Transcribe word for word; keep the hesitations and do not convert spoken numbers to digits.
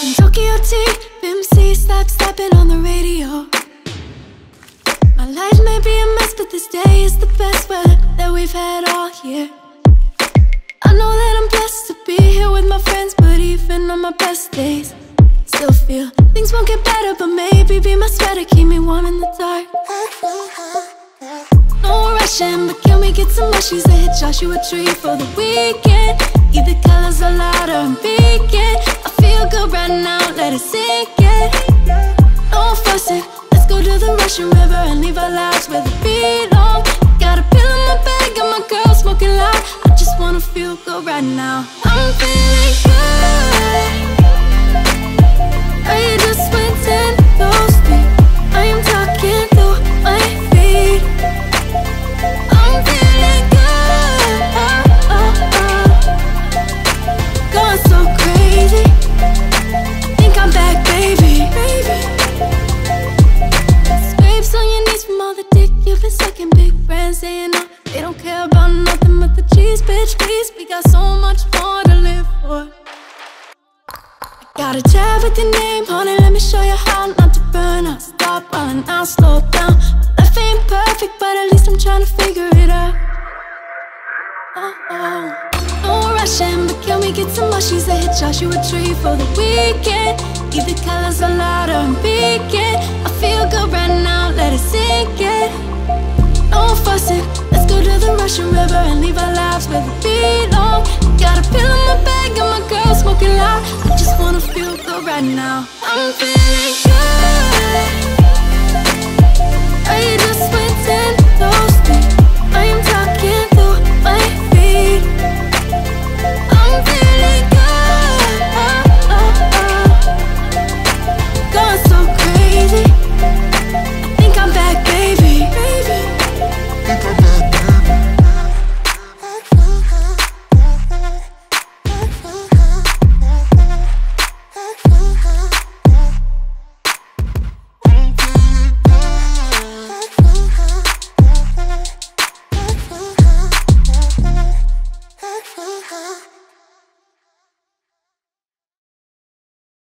In Tokyo T, M C slap slapping on the radio. My life may be a mess, but this day is the best weather that we've had all year. I know that I'm blessed to be here with my friends, but even on my best days, still feel things won't get better, but maybe be my sweater, keep me warm in the dark. No rushing, but can we get some mushies that hit Joshua Tree for the weekend? Either colors are louder and begin. I feel good right now, let it sink in. No fussing, let's go to the Russian River and leave our lives where they belong. Got a pill in my bag and my girl smoking loud. I just wanna feel good right now. I'm feeling good. I just went ten toes deep. I am talking through my feet. I'm feeling good. Oh, oh, oh. Going so crazy. Think I'm back, baby. baby. Scrapes on your knees from all the dick you've been sucking. Big friends saying no, they don't care about nothing but the cheese, bitch, please. We got so much more to live for. Got a tab with your name on it, let me show you how not to burn out. Stop while and I'll slow down. Life ain't perfect, but at least I'm trying to figure it out. Oh, oh. No rushing, but can we get some mushies that hit Joshua Tree for the weekend? Either colors are louder and begin. I feel good right now, let it sink in. No fussing, let's go to the Russian River and leave our lives where they belong. Got a pill in my bag and my girl smoking loud. I just wanna feel good right now. I'm feeling good. I just went ten toes